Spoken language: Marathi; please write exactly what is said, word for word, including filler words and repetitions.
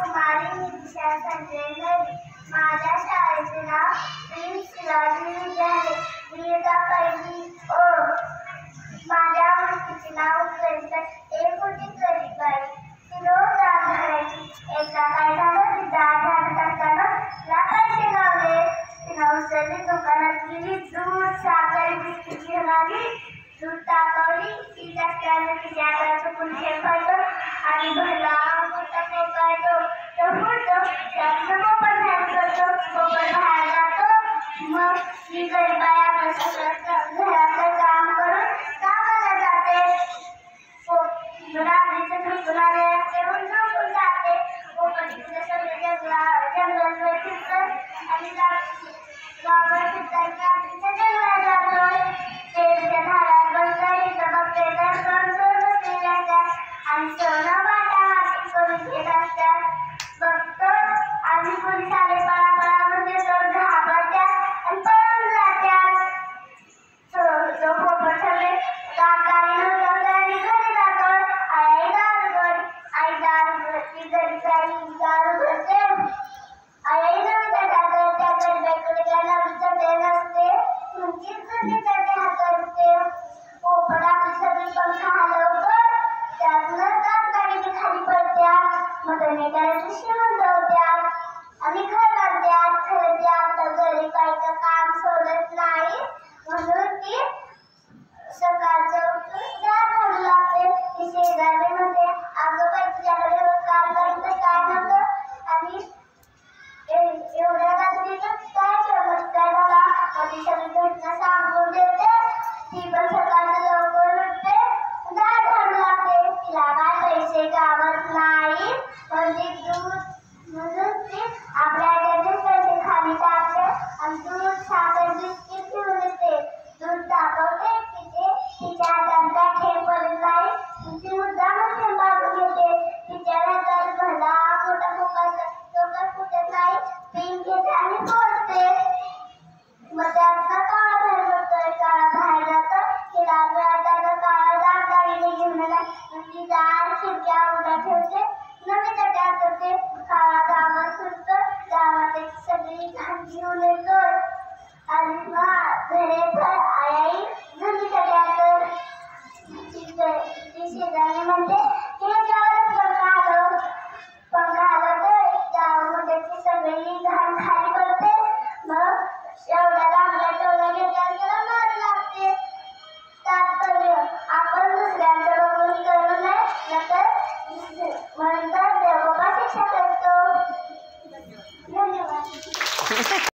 कुमारी निशा संजय घरी. माझ्या शाळेचे नाव श्री शिवाजी विद्यालय, इयत्ता पहिली ओ. माझ्या मुलीचे नाव कविता. एक होती गरीबाई, ती रोज रात घालायची. एकदा काय झालं, ती दात झाडत असताना तिला पैसे गावले. तिनं उचलली, दुकानात गेली, दूध, साखर, बिस्किट घेऊन आली. दूध तापवली, ती त्याने तिच्या हाताचं कुंठे पडलं आणि भरला मोठा पोपट येतो. तो फुटतो, त्यातनं पोपट बाहेर पडतो. पोपट बाहेर जातो. मग ही गरीबाई आपलं सगळं घरातलं काम करून कामाला जाते. रात्रीचं झोपून आले असते, मग झोपून जाते. पोपट तिथलं सगळं जंगला जंगलवर फिरतं आणि गावावर फिरताना रात्रीच्या जंगलात जातो. पेरूच्या झाडावर बसतं, तिथं बघते तर दोन चोर बसलेले असतात आणि सोनं वाटावाटी करून घेत असतात. बघतो आणि पोलीस आले, पळा पळा म्हणजे चोर घाबरतात आणि पळून जातात. तो पोपट सगळे गाडीनं उतरतो आणि घरी जातो. आई दारू भर, आई दारू भरती, गरीबाई दारू भरते. आई नवीच्या टाकत त्या गरीबाईकडे त्याला विचारते नसते, तुमची जुनी त्याचे हात असते. पोपट आपली सगळी पंख हलवतो, त्यातनं गाडी खाली पडत्यात. मग त्याने त्याला श्रीमंत होत्यात आणि घर बांधत्यात. खरं ते आपलं गरीबाईचं काम सोडत नाही, म्हणून ती सकाळचं उठून दार झाडू लागते. ती शेजारी म्हणते, अगं बाई तुझ्याकडे कालपर्यंत काय नव्हतं आणि एवढ्या रात्रीचं काय चमत्कार झाला. मग ती सगळी घटना सांगून देते. ती पण सकाळचं लवकर उठते, दार झाडू लागते. तिला काय पैसे गावत नाही, म्हणजे दूध, म्हणून ती आपल्या आईचे पैसे खाली टाकते आणि दूध, साखर, बिस्किट घेऊन येते. दूध तापवते, तिथे तिच्या हातांचा ठेप पडत नाही. ती मुद्दामच ठेप मारून घेते. तिच्या हातात भला मोठा पोपट, तो काय फुटत नाही. पिंक घेते आणि फोडते. मग त्यातनं काळा बाहेर पडतोय. काळा बाहेर जातो. तिला आता काळा दार गाडीने घेऊन येणार. ती दार खिडक्या उघड्या ठेवते, नवीन तट्यात करते. काळा गावात फिरतो, गावात एक सगळी घाण घेऊन येतो आणि मग घरी आई आई जुनी तट्यात. ती शेजारी म्हणते, ह्याच्यावरच पंखा हलव, पंखा हलवतो, गावामध्ये ती सगळी घाण खाली पडते. मग एवढ्या लांबल्या टोळ्या घेतात, त्याला मार लागते. तात्पर्य, आपण दुसऱ्यांचं बघून करू नये, नंतर देवबाबा शिक्षा करतो. धन्यवाद.